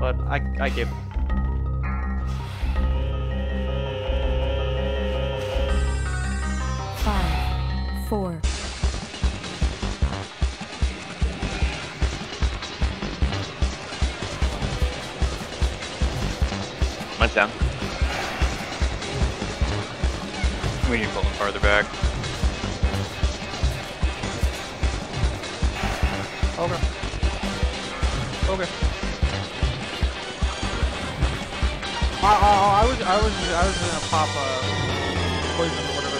but I give. Five, four. Mine's down. We need to pull them farther back. Okay. Okay. I was gonna pop poison or whatever.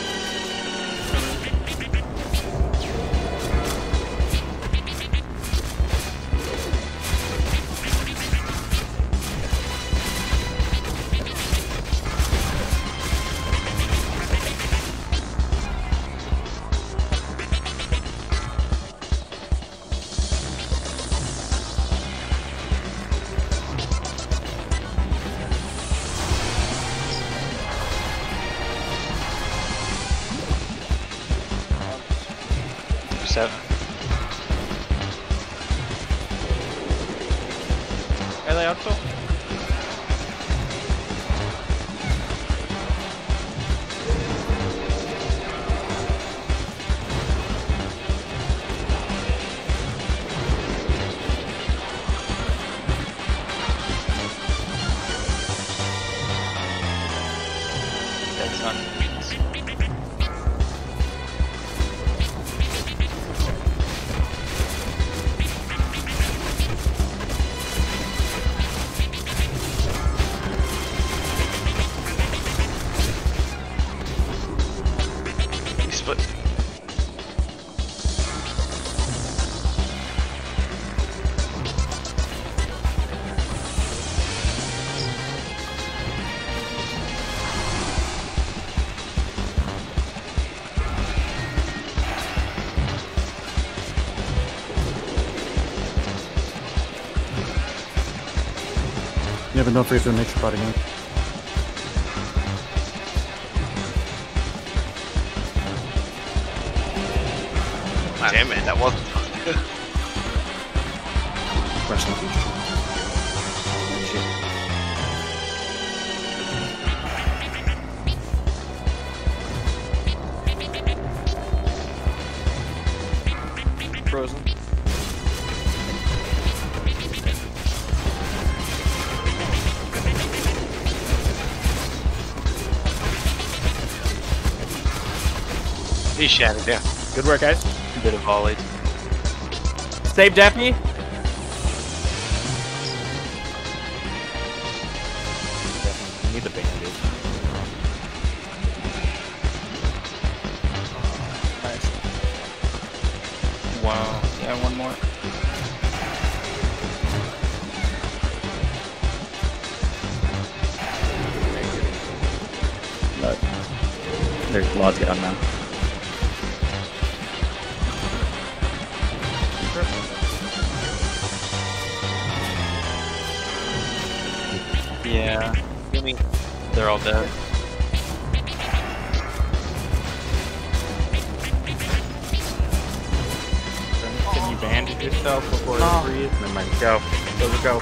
Seven. LA Auto. That's on. Split. Yeah, but don't forget to nature pot again. Damn it, that wasn't. Rest in peace. Frozen. He's shattered, yeah. Good work, guys. A bit of volleyed. Save Daphne. Definitely need the bandage. Nice. Wow. Yeah, one more. But there's lots get on now. Yeah. Give me. They're all dead. Can you bandage yourself before Oh. you breathe? Never mind. Go. Go.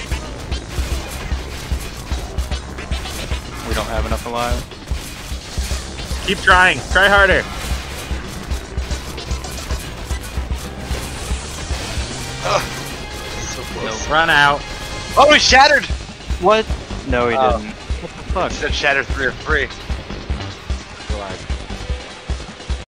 We don't have enough alive. Keep trying. Try harder. So close. Run out. Oh, he shattered! What? No, he Oh. didn't. What the fuck? It said shattered 3 or 3.